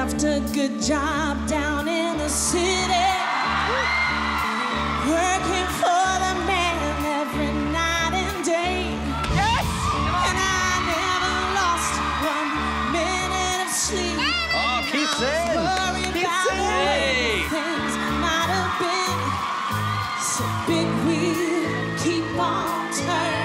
left a good job down in the city, working for the man every night and day. Yes! And I never lost 1 minute of sleep. Oh, keep singing! Keep singing! Things might have been so big wheel keep on turning.